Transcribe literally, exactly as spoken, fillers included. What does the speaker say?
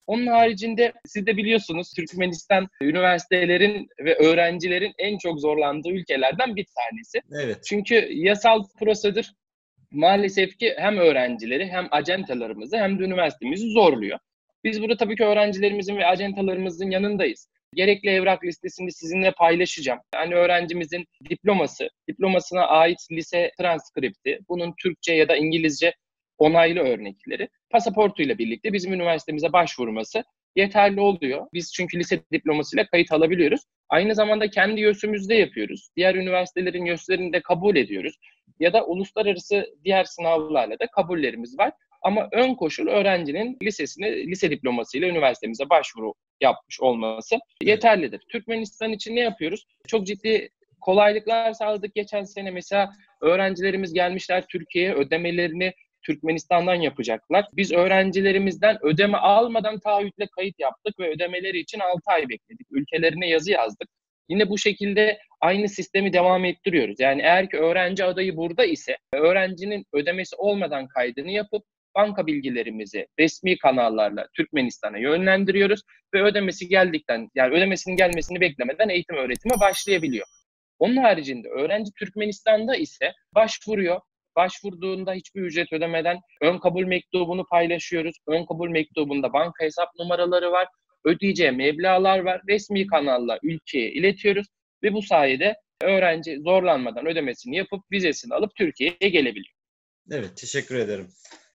Onun haricinde siz de biliyorsunuz Türkmenistan üniversitelerin ve öğrencilerin en çok zorlandığı ülkelerden bir tanesi. Evet. Çünkü yasal prosedür maalesef ki hem öğrencileri hem acentalarımızı hem de üniversitemizi zorluyor. Biz burada tabii ki öğrencilerimizin ve acentalarımızın yanındayız. Gerekli evrak listesini sizinle paylaşacağım. Yani öğrencimizin diploması, diplomasına ait lise transkripti, bunun Türkçe ya da İngilizce onaylı örnekleri, pasaportuyla birlikte bizim üniversitemize başvurması yeterli oluyor. Biz çünkü lise diplomasıyla kayıt alabiliyoruz. Aynı zamanda kendi YÖS'ümüzde yapıyoruz. Diğer üniversitelerin YÖS'lerini de kabul ediyoruz. Ya da uluslararası diğer sınavlarla da kabullerimiz var. Ama ön koşul öğrencinin lisesine, lise diplomasıyla üniversitemize başvuru yapmış olması Evet. yeterlidir. Türkmenistan için ne yapıyoruz? Çok ciddi kolaylıklar sağladık. Geçen sene mesela öğrencilerimiz gelmişler Türkiye'ye, ödemelerini Türkmenistan'dan yapacaklar. Biz öğrencilerimizden ödeme almadan taahhütle kayıt yaptık ve ödemeleri için altı ay bekledik. Ülkelerine yazı yazdık. Yine bu şekilde aynı sistemi devam ettiriyoruz. Yani eğer ki öğrenci adayı burada ise öğrencinin ödemesi olmadan kaydını yapıp banka bilgilerimizi resmi kanallarla Türkmenistan'a yönlendiriyoruz ve ödemesi geldikten, yani ödemesinin gelmesini beklemeden eğitim öğretime başlayabiliyor. Onun haricinde öğrenci Türkmenistan'da ise başvuruyor. Başvurduğunda hiçbir ücret ödemeden ön kabul mektubunu paylaşıyoruz. Ön kabul mektubunda banka hesap numaraları var, ödeyeceği meblağlar var. Resmi kanalla ülkeye iletiyoruz ve bu sayede öğrenci zorlanmadan ödemesini yapıp vizesini alıp Türkiye'ye gelebiliyor. Evet, teşekkür ederim.